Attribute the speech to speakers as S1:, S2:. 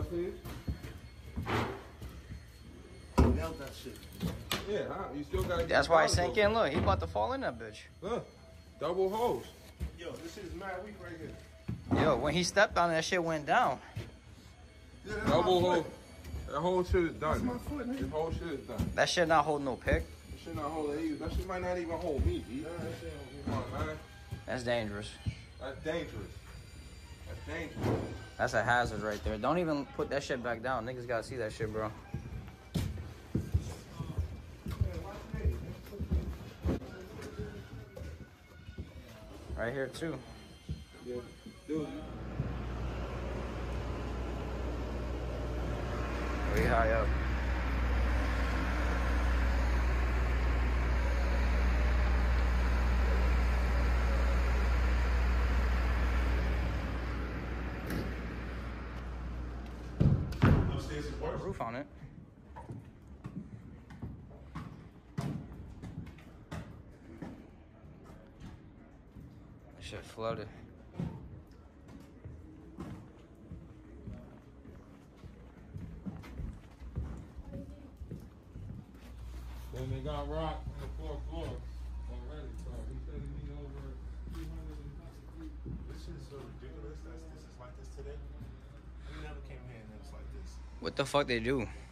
S1: please?
S2: Nailed that shit.
S1: Yeah, huh? You still gotta get
S3: That's why he sank in. Look, he about to fall in that bitch.
S1: Look, double hose.
S2: Yo, this shit is mad weak right here.
S3: Yo, when he stepped on it, that shit went down.
S2: Yeah, that's
S1: Double
S2: my
S1: hose.
S2: foot.
S1: That whole shit is done.
S2: That's my foot, nigga.
S1: This whole shit is done.
S3: That shit not holding no pick.
S1: That shit not hold it. That shit might not even hold me, B.
S2: Nah, that shit don't be
S1: Come on, man.
S3: That's dangerous.
S1: That's dangerous. That's dangerous.
S3: That's a hazard right there. Don't even put that shit back down. Niggas gotta see that shit, bro. Right here too.
S1: Yeah, dude.
S3: Way high up.
S2: Upstairs is worse.
S3: Roof on it. Shit flooded.
S1: Then they got rock on the fourth floor already. So he said he need over 350.
S2: This shit is so ridiculous that this is like this today. We never came here and it was like this.
S3: What the fuck they do?